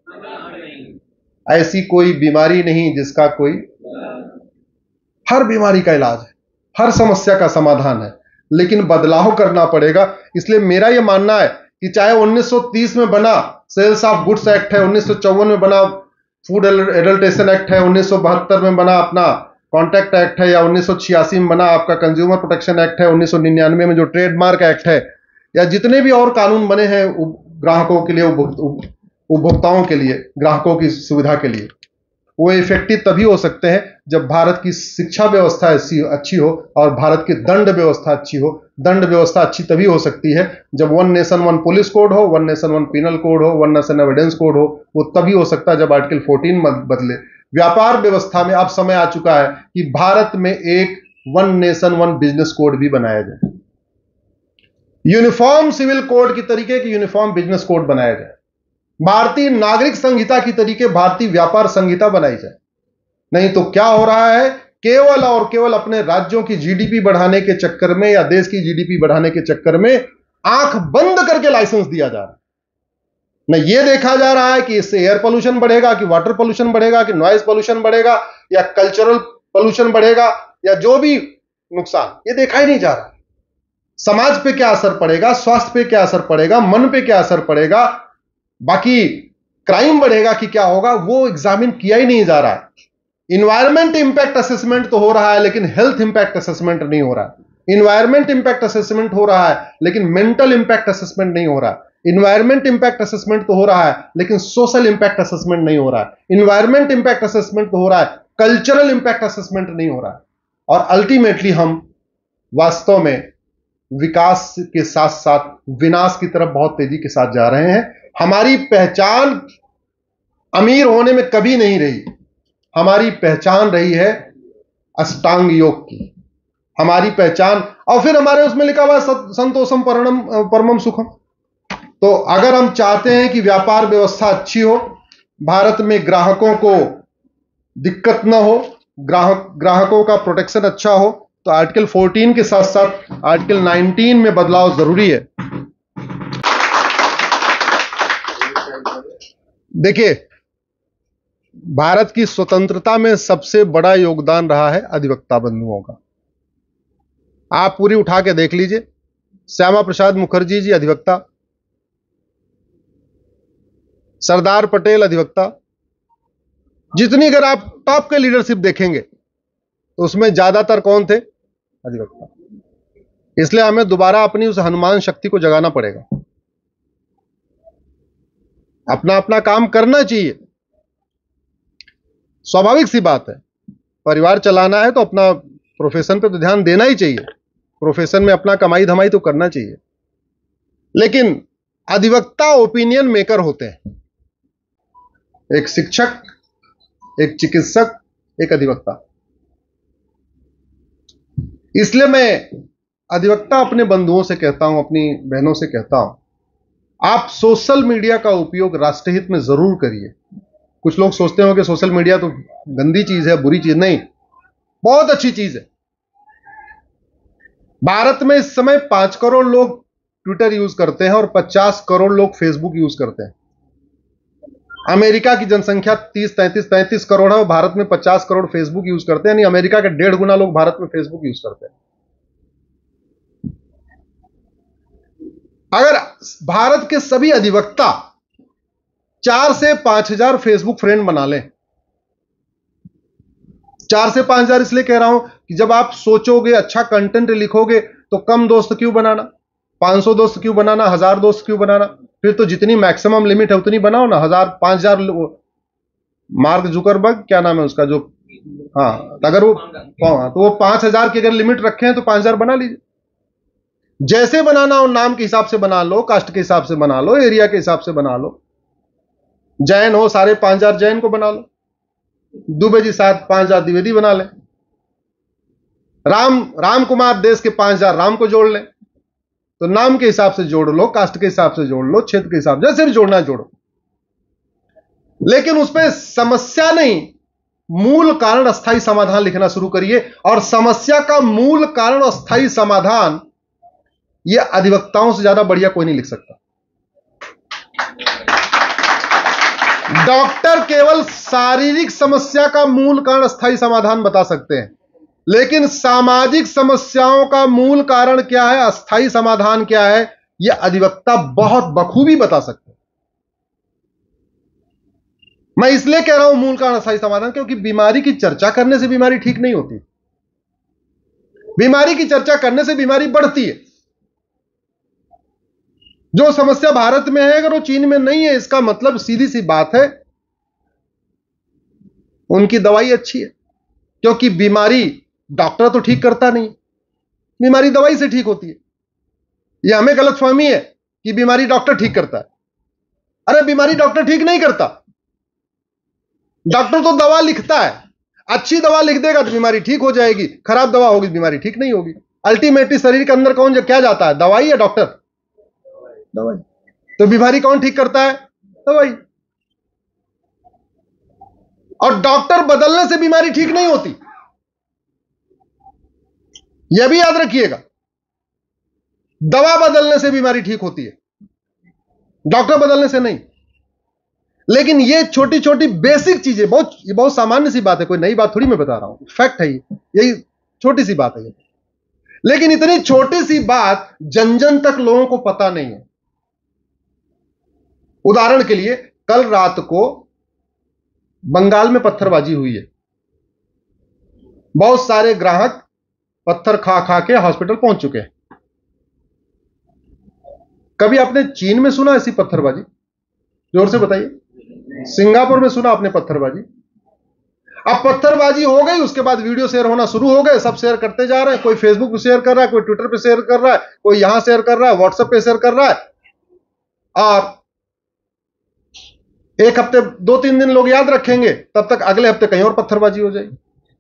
ऐसी कोई बीमारी नहीं जिसका कोई, हर बीमारी का इलाज है, हर समस्या का समाधान है, लेकिन बदलाव करना पड़ेगा। इसलिए मेरा यह मानना है कि चाहे 1930 में बना सेल्स ऑफ गुड्स एक्ट है, 1954 में बना फूड एडल्ट्रेशन एक्ट है, 1972 में बना अपना कॉन्ट्रैक्ट एक्ट है, या 1986 में बना आपका कंज्यूमर प्रोटेक्शन एक्ट है, 1999 में जो ट्रेडमार्क एक्ट है, या जितने भी और कानून बने हैं ग्राहकों के लिए, उपभोक्ताओं के लिए, ग्राहकों की सुविधा के लिए, वो इफेक्टिव तभी हो सकते हैं जब भारत की शिक्षा व्यवस्था अच्छी हो और भारत की दंड व्यवस्था अच्छी हो। दंड व्यवस्था अच्छी तभी हो सकती है जब one nation one police code हो, one nation one penal code हो, वन नेशन एविडेंस कोड हो। वो तभी हो सकता है जब आर्टिकल 14 बदले। व्यापार व्यवस्था में अब समय आ चुका है कि भारत में एक one nation one business code भी बनाया जाए, यूनिफॉर्म सिविल कोड की तरीके की यूनिफॉर्म बिजनेस कोड बनाया जाए, भारतीय नागरिक संहिता की तरीके भारतीय व्यापार संहिता बनाई जाए। नहीं तो क्या हो रहा है, केवल और केवल अपने राज्यों की जीडीपी बढ़ाने के चक्कर में या देश की जीडीपी बढ़ाने के चक्कर में आंख बंद करके लाइसेंस दिया जा रहा है। न यह देखा जा रहा है कि इससे एयर पोल्यूशन बढ़ेगा, कि वाटर पोल्यूशन बढ़ेगा, कि नॉइज पोल्यूशन बढ़ेगा, या कल्चरल पोल्यूशन बढ़ेगा, या जो भी नुकसान, यह देखा ही नहीं जा रहा। समाज पे क्या असर पड़ेगा, स्वास्थ्य पे क्या असर पड़ेगा, मन पे क्या असर पड़ेगा, बाकी क्राइम बढ़ेगा कि क्या होगा, वो एग्जामिन किया ही नहीं जा रहा है। इन्वायरमेंट इंपैक्ट असेसमेंट तो हो रहा है लेकिन हेल्थ इंपैक्ट असेसमेंट नहीं हो रहा है। इन्वायरमेंट इंपैक्ट असेसमेंट हो रहा है लेकिन मेंटल इंपैक्ट असेसमेंट नहीं हो रहा है। इन्वायरमेंट इंपैक्ट असेसमेंट तो हो रहा है लेकिन सोशल इंपैक्ट असेसमेंट नहीं हो रहा है। इन्वायरमेंट इंपैक्ट असेसमेंट तो हो रहा है, कल्चरल इंपैक्ट असेसमेंट नहीं हो रहा है। और अल्टीमेटली हम वास्तव में विकास के साथ साथ विनाश की तरफ बहुत तेजी के साथ जा रहे हैं। हमारी पहचान अमीर होने में कभी नहीं रही, हमारी पहचान रही है अष्टांग योग की, हमारी पहचान। और फिर हमारे उसमें लिखा हुआ संतोषम परमम सुखम। तो अगर हम चाहते हैं कि व्यापार व्यवस्था अच्छी हो, भारत में ग्राहकों को दिक्कत ना हो, ग्राहकों का प्रोटेक्शन अच्छा हो, तो आर्टिकल 14 के साथ साथ आर्टिकल 19 में बदलाव जरूरी है। देखिए, भारत की स्वतंत्रता में सबसे बड़ा योगदान रहा है अधिवक्ता बंधुओं का। आप पूरी उठा के देख लीजिए, श्यामा प्रसाद मुखर्जी जी अधिवक्ता, सरदार पटेल अधिवक्ता, जितनी अगर आप टॉप के लीडरशिप देखेंगे तो उसमें ज्यादातर कौन थे, अधिवक्ता। इसलिए हमें दोबारा अपनी उस हनुमान शक्ति को जगाना पड़ेगा, अपना अपना काम करना चाहिए। स्वाभाविक सी बात है, परिवार चलाना है तो अपना प्रोफेशन पे तो ध्यान देना ही चाहिए, प्रोफेशन में अपना कमाई धमाई तो करना चाहिए। लेकिन अधिवक्ता ओपिनियन मेकर होते हैं, एक शिक्षक, एक चिकित्सक, एक अधिवक्ता। इसलिए मैं अधिवक्ता अपने बंधुओं से कहता हूं, अपनी बहनों से कहता हूं, आप सोशल मीडिया का उपयोग राष्ट्रहित में जरूर करिए। कुछ लोग सोचते हो कि सोशल मीडिया तो गंदी चीज है, बुरी चीज। नहीं, बहुत अच्छी चीज है। भारत में इस समय 5 करोड़ लोग ट्विटर यूज करते हैं और 50 करोड़ लोग फेसबुक यूज करते हैं। अमेरिका की जनसंख्या 33 करोड़ है और भारत में 50 करोड़ फेसबुक यूज करते हैं, यानी अमेरिका के 1.5 गुना लोग भारत में फेसबुक यूज करते हैं। अगर भारत के सभी अधिवक्ता 4 से 5,000 फेसबुक फ्रेंड बना लें, 4 से 5,000 इसलिए कह रहा हूं कि जब आप सोचोगे, अच्छा कंटेंट लिखोगे, तो कम दोस्त क्यों बनाना, 500 दोस्त क्यों बनाना, 1000 दोस्त क्यों बनाना, फिर तो जितनी मैक्सिमम लिमिट है उतनी बनाओ ना, 1000 5000। मार्क जुकरबर्ग, क्या नाम है उसका, जो अगर वो तो वो 5000 की अगर लिमिट रखे हैं तो 5000 बना लीजिए। जैसे बनाना हो, नाम के हिसाब से बना लो, कास्ट के हिसाब से बना लो, एरिया के हिसाब से बना लो। जैन हो, सारे 5000 जैन को बना लो। दुबे जी साथ 5000 द्विवेदी बना लें। राम कुमार देश के 5000 राम को जोड़ लें। तो नाम के हिसाब से जोड़ लो, कास्ट के हिसाब से जोड़ लो, क्षेत्र के हिसाब से, जैसे भी जोड़ना है जोड़ो, लेकिन उसमें समस्या नहीं, मूल कारण अस्थायी समाधान लिखना शुरू करिए। और समस्या का मूल कारण अस्थायी समाधान यह अधिवक्ताओं से ज्यादा बढ़िया कोई नहीं लिख सकता। डॉक्टर केवल शारीरिक समस्या का मूल कारण अस्थायी समाधान बता सकते हैं, लेकिन सामाजिक समस्याओं का मूल कारण क्या है, अस्थायी समाधान क्या है, यह अधिवक्ता बहुत बखूबी बता सकते हैं। मैं इसलिए कह रहा हूं मूल कारण अस्थायी समाधान, क्योंकि बीमारी की चर्चा करने से बीमारी ठीक नहीं होती, बीमारी की चर्चा करने से बीमारी बढ़ती है। जो समस्या भारत में है अगर वो चीन में नहीं है, इसका मतलब सीधी सी बात है उनकी दवाई अच्छी है, क्योंकि बीमारी डॉक्टर तो ठीक करता नहीं, बीमारी दवाई से ठीक होती है। यह हमें गलतफहमी है कि बीमारी डॉक्टर ठीक करता है। अरे बीमारी डॉक्टर ठीक नहीं करता, डॉक्टर तो दवा लिखता है, अच्छी दवा लिख देगा तो बीमारी ठीक हो जाएगी, खराब दवा होगी बीमारी ठीक नहीं होगी। अल्टीमेटली शरीर के अंदर कौन क्या जाता है, दवाई या डॉक्टर? दवाई। तो बीमारी कौन ठीक करता है? दवाई। और डॉक्टर बदलने से बीमारी ठीक नहीं होती, यह भी याद रखिएगा। दवा बदलने से बीमारी ठीक होती है, डॉक्टर बदलने से नहीं। लेकिन ये छोटी छोटी बेसिक चीजें, ये बहुत सामान्य सी बात है, कोई नई बात थोड़ी मैं बता रहा हूं, फैक्ट है यही छोटी सी बात है ये। लेकिन इतनी छोटी सी बात जन जन तक लोगों को पता नहीं है। उदाहरण के लिए कल रात को बंगाल में पत्थरबाजी हुई है, बहुत सारे ग्राहक पत्थर खा खा के हॉस्पिटल पहुंच चुके हैं। कभी आपने चीन में सुना ऐसी पत्थरबाजी? जोर से बताइए। सिंगापुर में सुना आपने पत्थरबाजी? अब पत्थरबाजी हो गई, उसके बाद वीडियो शेयर होना शुरू हो गए, सब शेयर करते जा रहे हैं। कोई फेसबुक पे शेयर कर रहा है, कोई ट्विटर पे शेयर कर रहा है, कोई यहां शेयर कर रहा है, व्हाट्सएप पे शेयर कर रहा है। और एक हफ्ते 2-3 दिन लोग याद रखेंगे, तब तक अगले हफ्ते कहीं और पत्थरबाजी हो जाएगी।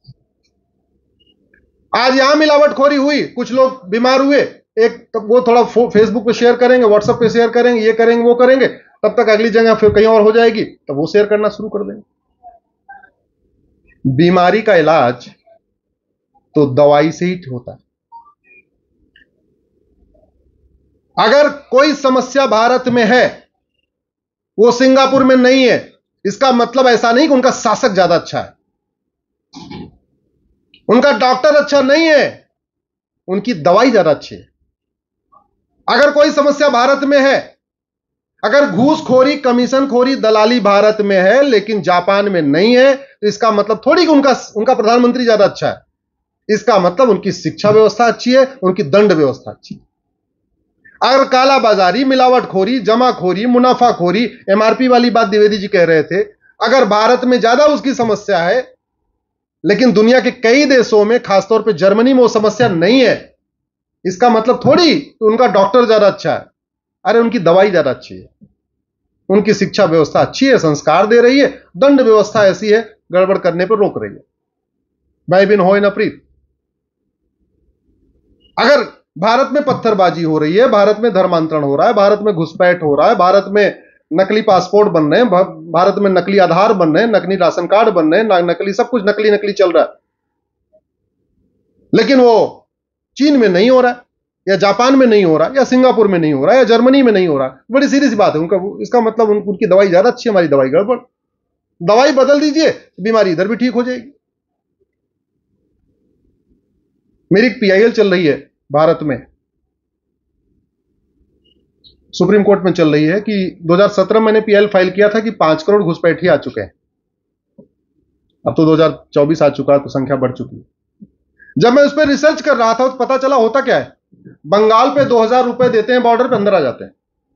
आज यहां मिलावटखोरी हुई, कुछ लोग बीमार हुए, एक तो वो थोड़ा फेसबुक पे शेयर करेंगे, व्हाट्सएप पे शेयर करेंगे, ये करेंगे वो करेंगे, तब तक अगली जगह फिर कहीं और हो जाएगी, तो वो शेयर करना शुरू कर देंगे। बीमारी का इलाज तो दवाई से ही होता है। अगर कोई समस्या भारत में है वो सिंगापुर में नहीं है, इसका मतलब ऐसा नहीं कि उनका शासक ज्यादा अच्छा है, उनका डॉक्टर अच्छा नहीं है, उनकी दवाई ज्यादा अच्छी है। अगर कोई समस्या भारत में है, अगर घूसखोरी, कमीशनखोरी, दलाली भारत में है लेकिन जापान में नहीं है, तो इसका मतलब थोड़ी कि उनका प्रधानमंत्री ज्यादा अच्छा है। इसका मतलब उनकी शिक्षा व्यवस्था अच्छी है, उनकी दंड व्यवस्था अच्छी है। अगर कालाबाजारी, मिलावटखोरी, जमाखोरी, मुनाफाखोरी, एमआरपी वाली बात द्विवेदी जी कह रहे थे, अगर भारत में ज्यादा उसकी समस्या है लेकिन दुनिया के कई देशों में, खासतौर पे जर्मनी में वो समस्या नहीं है, इसका मतलब थोड़ी तो उनका डॉक्टर ज्यादा अच्छा है। अरे उनकी दवाई ज्यादा अच्छी है, उनकी शिक्षा व्यवस्था अच्छी है, संस्कार दे रही है, दंड व्यवस्था ऐसी है गड़बड़ करने पर रोक रही है। भाई बिन होए न प्रीत। अगर भारत में पत्थरबाजी हो रही है, भारत में धर्मांतरण हो रहा है, भारत में घुसपैठ हो रहा है, भारत में नकली पासपोर्ट बन रहे हैं, भारत में नकली आधार बन रहे हैं, नकली राशन कार्ड बन रहे हैं, नकली सब कुछ नकली नकली चल रहा है, लेकिन वो चीन में नहीं हो रहा है, या जापान में नहीं हो रहा है, या सिंगापुर में नहीं हो रहा है, या जर्मनी में नहीं हो रहा है, बड़ी सीधी सी बात है उनका। इसका मतलब उनकी दवाई ज्यादा अच्छी है, हमारी दवाई गड़बड़। दवाई बदल दीजिए, बीमारी इधर भी ठीक हो जाएगी। मेरी एक पीआईएल चल रही है भारत में, सुप्रीम कोर्ट में चल रही है कि 2017 मैंने पीएल फाइल किया था कि 5 करोड़ घुसपैठी आ चुके हैं। अब तो 2024 आ चुका है, तो संख्या बढ़ चुकी है। जब मैं उस पर रिसर्च कर रहा था तो पता चला होता क्या है, बंगाल पे 2000 रुपए देते हैं, बॉर्डर पे अंदर आ जाते हैं,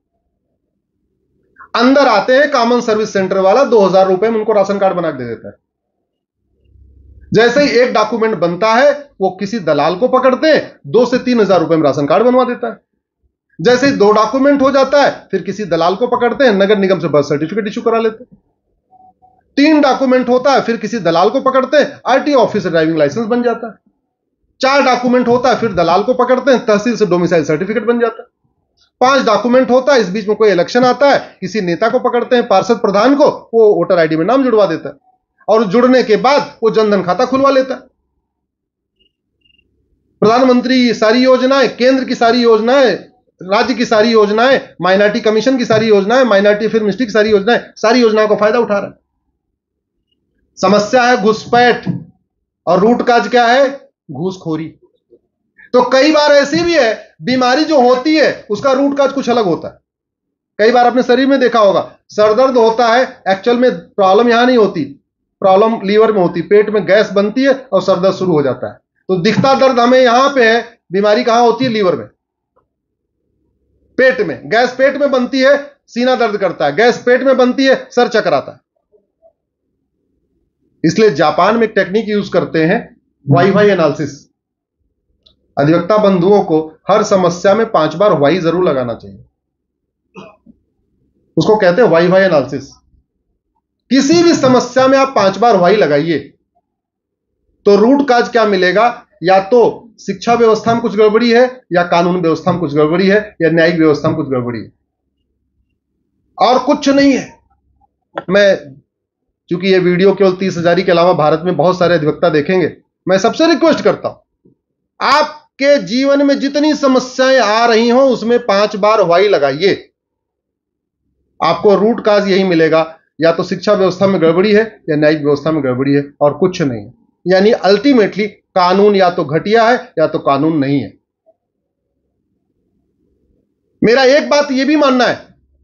अंदर आते हैं, कॉमन सर्विस सेंटर वाला 2000 रुपए में उनको राशन कार्ड बना के दे देता है। जैसे ही एक डॉक्यूमेंट बनता है, वो किसी दलाल को पकड़ते हैं, 2 से 3000 रुपए में राशन कार्ड बनवा देता है। जैसे ही 2 डॉक्यूमेंट हो जाता है, फिर किसी दलाल को पकड़ते हैं, नगर निगम से बर्थ सर्टिफिकेट इशू करा लेते हैं। 3 डॉक्यूमेंट होता है, फिर किसी दलाल को पकड़ते हैं, आरटीओ ऑफिस से ड्राइविंग लाइसेंस बन जाता है। 4 डॉक्यूमेंट होता है, फिर दलाल को पकड़ते हैं, तहसील से डोमिसाइल सर्टिफिकेट बन जाता है। 5 डॉक्यूमेंट होता है, इस बीच में कोई इलेक्शन आता है, किसी नेता को पकड़ते हैं, पार्षद प्रधान को, वो वोटर आईडी में नाम जुड़वा देता है, और जुड़ने के बाद वो जनधन खाता खुलवा लेता है। प्रधानमंत्री की सारी योजनाएं, केंद्र की सारी योजनाएं, राज्य की सारी योजनाएं, माइनॉरिटी कमीशन की सारी योजनाएं, माइनॉरिटी फिल्म मिनिस्ट्री की सारी योजनाएं, सारी योजनाओं का फायदा उठा रहा है। समस्या है घुसपैठ, और रूट काज क्या है? घूसखोरी। तो कई बार ऐसी भी है, बीमारी जो होती है उसका रूट काज कुछ अलग होता है। कई बार अपने शरीर में देखा होगा, सरदर्द होता है, एक्चुअल में प्रॉब्लम यहां नहीं होती, प्रॉब्लम लीवर में होती, पेट में गैस बनती है और सरदर्द शुरू हो जाता है। तो दिखता दर्द हमें यहां पे है, बीमारी कहां होती है? लीवर में। पेट में, गैस पेट में बनती है, सीना दर्द करता है, गैस पेट में बनती है, सर चकराता है। इसलिए जापान में एक टेक्निक यूज करते हैं, वाई एनालिसिस। अधिवक्ता बंधुओं को हर समस्या में 5 बार वाई जरूर लगाना चाहिए। उसको कहते हैं वाई एनालिसिस। किसी भी समस्या में आप 5 बार वाई लगाइए तो रूट काज क्या मिलेगा? या तो शिक्षा व्यवस्था में कुछ गड़बड़ी है, या कानून व्यवस्था में कुछ गड़बड़ी है, या न्यायिक व्यवस्था में कुछ गड़बड़ी है, और कुछ नहीं है। मैं, चूंकि ये वीडियो केवल 30,000 के अलावा भारत में बहुत सारे अधिवक्ता देखेंगे, मैं सबसे रिक्वेस्ट करता हूं, आपके जीवन में जितनी समस्याएं आ रही हों उसमें 5 बार वाई लगाइए। आपको रूट काज यही मिलेगा, या तो शिक्षा व्यवस्था में गड़बड़ी है, या न्यायिक व्यवस्था में गड़बड़ी है, और कुछ नहीं है। यानी अल्टीमेटली कानून या तो घटिया है या तो कानून नहीं है। मेरा एक बात यह भी मानना है,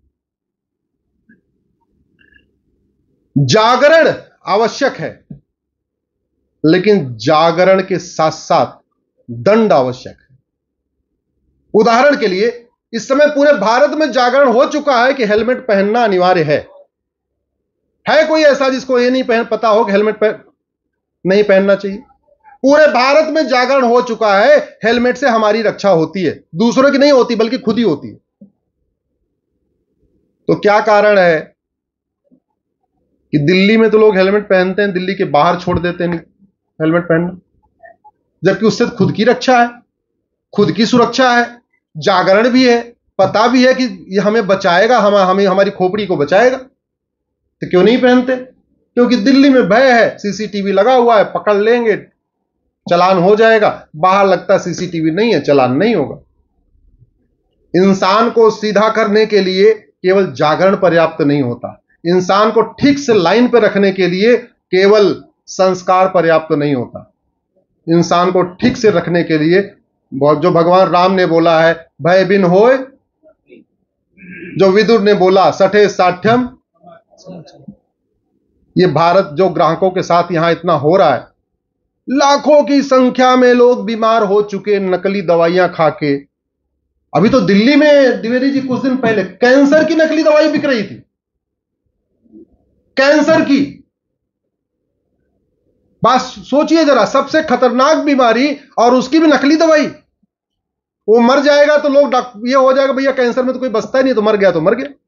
जागरण आवश्यक है, लेकिन जागरण के साथ साथ दंड आवश्यक है। उदाहरण के लिए, इस समय पूरे भारत में जागरण हो चुका है कि हेलमेट पहनना अनिवार्य है। कोई ऐसा जिसको यह नहीं पता हो कि हेलमेट नहीं पहनना चाहिए? पूरे भारत में जागरण हो चुका है, हेलमेट से हमारी रक्षा होती है, दूसरों की नहीं होती बल्कि खुद ही होती है। तो क्या कारण है कि दिल्ली में तो लोग हेलमेट पहनते हैं, दिल्ली के बाहर छोड़ देते हैं हेलमेट पहनना, जबकि उससे खुद की रक्षा है, खुद की सुरक्षा है, जागरण भी है, पता भी है कि ये हमें बचाएगा, हमें हमारी खोपड़ी को बचाएगा, तो क्यों नहीं पहनते? क्योंकि दिल्ली में भय है, सीसीटीवी लगा हुआ है, पकड़ लेंगे, चालान हो जाएगा। बाहर लगता है सीसीटीवी नहीं है, चालान नहीं होगा। इंसान को सीधा करने के लिए केवल जागरण पर्याप्त नहीं होता, इंसान को ठीक से लाइन पर रखने के लिए केवल संस्कार पर्याप्त नहीं होता। इंसान को ठीक से रखने के लिए जो भगवान राम ने बोला है, भय बिन होय, जो विदुर ने बोला सठे साठ्यम, ये भारत जो ग्राहकों के साथ यहां इतना हो रहा है, लाखों की संख्या में लोग बीमार हो चुके नकली दवाइयां खा के। अभी तो दिल्ली में द्विवेदी जी कुछ दिन पहले कैंसर की नकली दवाई बिक रही थी, कैंसर की। बात सोचिए जरा, सबसे खतरनाक बीमारी और उसकी भी नकली दवाई। वो मर जाएगा तो लोग ये हो जाएगा, भैया कैंसर में तो कोई बचता ही नहीं, तो मर गया तो मर गया।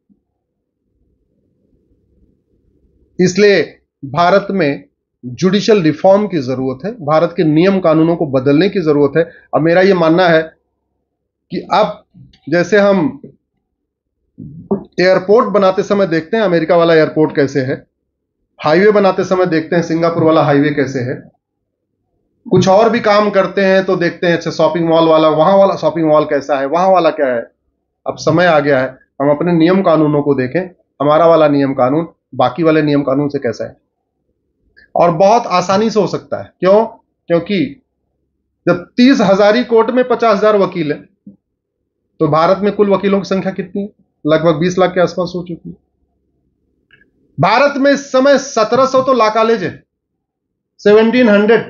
इसलिए भारत में जुडिशियल रिफॉर्म की जरूरत है, भारत के नियम कानूनों को बदलने की जरूरत है। अब मेरा यह मानना है कि अब जैसे हम एयरपोर्ट बनाते समय देखते हैं अमेरिका वाला एयरपोर्ट कैसे है, हाईवे बनाते समय देखते हैं सिंगापुर वाला हाईवे कैसे है, कुछ और भी काम करते हैं तो देखते हैं अच्छा शॉपिंग मॉल वाला, वहां वाला शॉपिंग मॉल कैसा है, वहां वाला क्या है। अब समय आ गया है हम अपने नियम कानूनों को देखें, हमारा वाला नियम कानून बाकी वाले नियम कानून से कैसा है। और बहुत आसानी से हो सकता है। क्यों? क्योंकि जब 30,000 कोर्ट में 50,000 वकील है, तो भारत में कुल वकीलों की संख्या कितनी है? लगभग 20 लाख के आसपास हो चुकी है। भारत में इस समय 1700 तो लॉ कॉलेज है, 1700।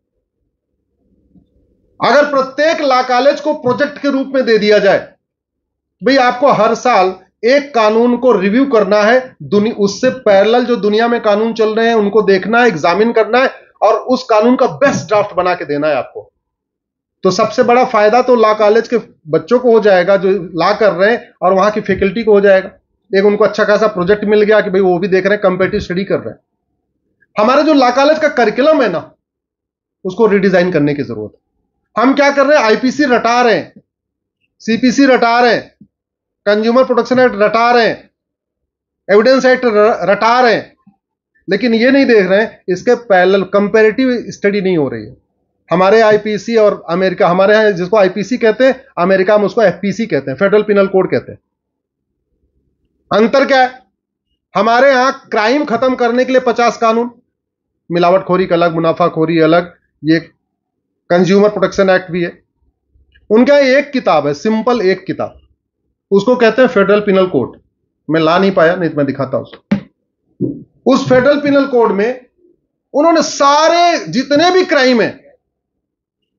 अगर प्रत्येक लॉ कॉलेज को प्रोजेक्ट के रूप में दे दिया जाए, भाई आपको हर साल एक कानून को रिव्यू करना है, उससे पैरेलल जो दुनिया में कानून चल रहे हैं उनको देखना है, एग्जामिन करना है, और उस कानून का बेस्ट ड्राफ्ट बना के देना है आपको, तो सबसे बड़ा फायदा तो लॉ कॉलेज के बच्चों को हो जाएगा जो लॉ कर रहे हैं, और वहां की फैकल्टी को हो जाएगा। एक उनको अच्छा खासा प्रोजेक्ट मिल गया कि भाई वो भी देख रहे हैं, कंपेटिटिव स्टडी कर रहे हैं। हमारे जो लॉ कॉलेज का करिकुलम है ना, उसको रिडिजाइन करने की जरूरत है। हम क्या कर रहे हैं? आईपीसी रटा रहे हैं, सीपीसी रटा रहे हैं, कंज्यूमर प्रोटेक्शन एक्ट रटा रहे हैं, एविडेंस एक्ट रटा रहे हैं, लेकिन ये नहीं देख रहे हैं इसके पैरेलल कंपैरेटिव स्टडी नहीं हो रही है। हमारे आईपीसी और अमेरिका, हमारे यहां जिसको आईपीसी कहते हैं, अमेरिका में उसको एफपीसी कहते हैं, फेडरल पिनल कोड कहते हैं। अंतर क्या है? हमारे यहां क्राइम खत्म करने के लिए 50 कानून, मिलावटखोरी का अलग, मुनाफाखोरी अलग, ये कंज्यूमर प्रोटेक्शन एक्ट भी है। उनके यहां एक किताब है, सिंपल एक किताब, उसको कहते हैं फेडरल पिनल कोड। मैं ला नहीं पाया, नहीं तो मैं दिखाता हूं। उस फेडरल पिनल कोड में उन्होंने सारे जितने भी क्राइम है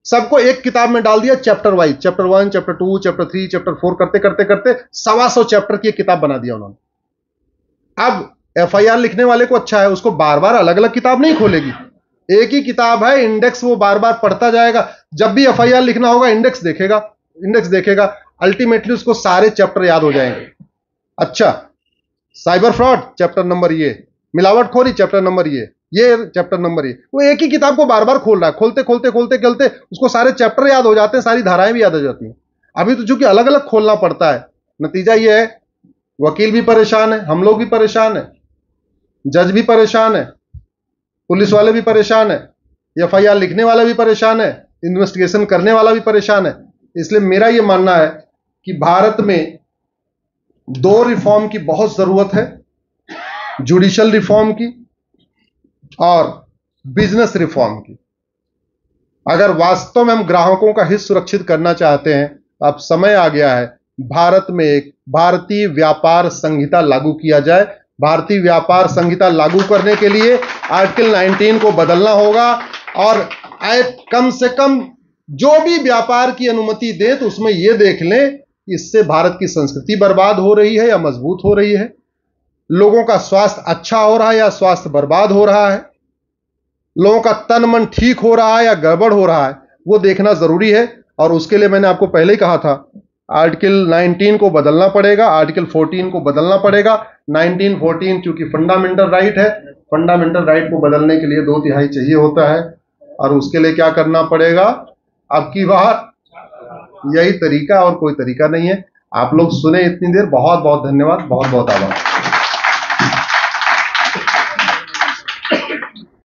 सबको एक किताब में डाल दिया, chapter wise, chapter 1, chapter 2, chapter 3, chapter 4 करते करते करते 125 चैप्टर की एक किताब बना दिया उन्होंने। अब एफआईआर लिखने वाले को अच्छा है, उसको बार बार अलग अलग किताब नहीं खोलेगी, एक ही किताब है, इंडेक्स वो बार बार पढ़ता जाएगा। जब भी एफआईआर लिखना होगा इंडेक्स देखेगा, अल्टीमेटली उसको सारे चैप्टर याद हो जाएंगे। अच्छा, साइबर फ्रॉड चैप्टर नंबर ये, मिलावटखोरी चैप्टर नंबर ये चैप्टर नंबर ये, वो एक ही किताब को बार बार खोल रहा है, खोलते खोलते उसको सारे चैप्टर याद हो जाते हैं, सारी धाराएं भी याद हो जाती हैं। अभी तो चूंकि अलग अलग खोलना पड़ता है, नतीजा ये है वकील भी परेशान है, हम लोग भी परेशान है, जज भी परेशान है, पुलिस वाले भी परेशान है, एफआईआर लिखने वाला भी परेशान है, इन्वेस्टिगेशन करने वाला भी परेशान है। इसलिए मेरा यह मानना है कि भारत में 2 रिफॉर्म की बहुत जरूरत है, जुडिशियल रिफॉर्म की और बिजनेस रिफॉर्म की। अगर वास्तव में हम ग्राहकों का हित सुरक्षित करना चाहते हैं, अब समय आ गया है भारत में एक भारतीय व्यापार संहिता लागू किया जाए। भारतीय व्यापार संहिता लागू करने के लिए आर्टिकल 19 को बदलना होगा और कम से कम जो भी व्यापार की अनुमति दे तो उसमें यह देख लें इससे भारत की संस्कृति बर्बाद हो रही है या मजबूत हो रही है, लोगों का स्वास्थ्य अच्छा हो रहा है या स्वास्थ्य बर्बाद हो रहा है, लोगों का तन मन ठीक हो रहा है या गड़बड़ हो रहा है, वो देखना जरूरी है। और उसके लिए मैंने आपको पहले ही कहा था, आर्टिकल 19 को बदलना पड़ेगा, आर्टिकल 14 को बदलना पड़ेगा। 19, 14 चूंकि फंडामेंटल राइट है, फंडामेंटल राइट को बदलने के लिए 2/3 चाहिए होता है और उसके लिए क्या करना पड़ेगा, अब की बार यही तरीका और कोई तरीका नहीं है। आप लोग सुने इतनी देर, बहुत बहुत धन्यवाद, बहुत बहुत आभार।